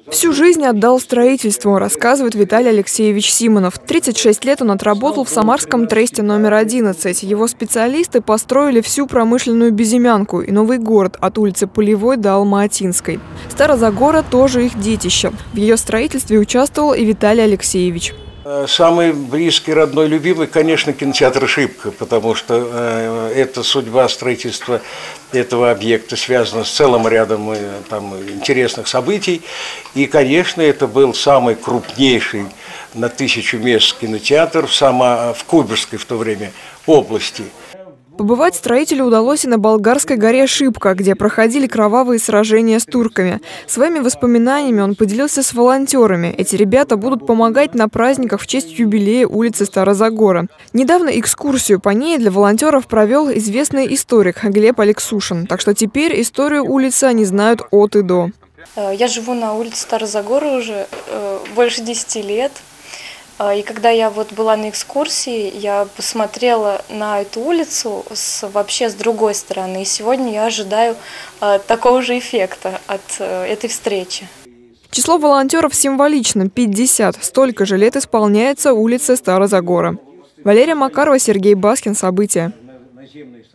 Всю жизнь отдал строительству, рассказывает Виталий Алексеевич Симонов. 36 лет он отработал в Самарском тресте номер 11. Его специалисты построили всю промышленную Безымянку и новый город от улицы Полевой до Алма-Атинской. Старозагора тоже их детище. В ее строительстве участвовал и Виталий Алексеевич. Самый близкий, родной, любимый, конечно, кинотеатр «Шипка», потому что эта судьба строительства этого объекта связана с целым рядом интересных событий. И, конечно, это был самый крупнейший на 1000 мест кинотеатр в Куйбышевской в то время области. Побывать строителю удалось и на болгарской горе Шипка, где проходили кровавые сражения с турками. Своими воспоминаниями он поделился с волонтерами. Эти ребята будут помогать на праздниках в честь юбилея улицы Старозагора. Недавно экскурсию по ней для волонтеров провел известный историк Глеб Алексушин. Так что теперь историю улицы они знают от и до. Я живу на улице Старозагора уже больше 10 лет. И когда я была на экскурсии, я посмотрела на эту улицу вообще с другой стороны. И сегодня я ожидаю такого же эффекта от этой встречи. Число волонтеров символично – 50. Столько же лет исполняется улице Старозагора. Валерия Макарова, Сергей Баскин. События.